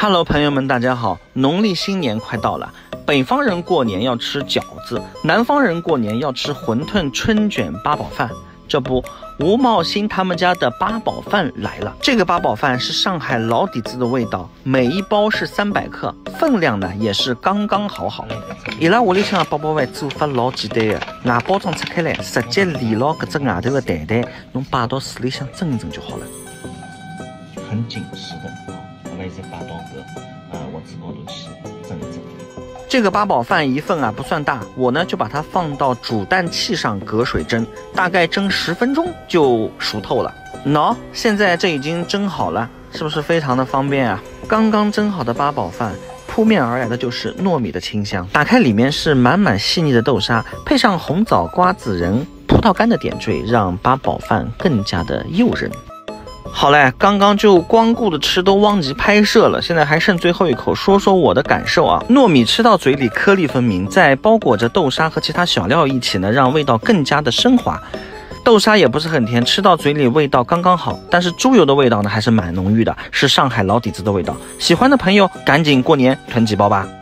Hello， 朋友们，大家好！农历新年快到了，北方人过年要吃饺子，南方人过年要吃馄饨、春卷、八宝饭。这不，吴茂兴他们家的八宝饭来了。这个八宝饭是上海老底子的味道，每一包是300克，分量呢也是刚刚好。伊拉屋里向的八宝饭做法老简单的，外包装拆开来，直接连牢搿只外头的蛋蛋，侬摆到水里向蒸一蒸就好了。很紧实的啊，把它再摆到锅子高头去蒸一蒸。这个八宝饭一份啊不算大，我呢就把它放到煮蛋器上隔水蒸，大概蒸10分钟就熟透了。喏，现在这已经蒸好了，是不是非常的方便啊？刚刚蒸好的八宝饭，扑面而来的就是糯米的清香，打开里面是满满细腻的豆沙，配上红枣、瓜子仁、葡萄干的点缀，让八宝饭更加的诱人。好嘞，刚刚就光顾着吃都忘记拍摄了，现在还剩最后一口，说说我的感受啊。糯米吃到嘴里颗粒分明，再包裹着豆沙和其他小料一起呢，让味道更加的升华。豆沙也不是很甜，吃到嘴里味道刚刚好，但是猪油的味道呢还是蛮浓郁的，是上海老底子的味道。喜欢的朋友赶紧过年囤几包吧。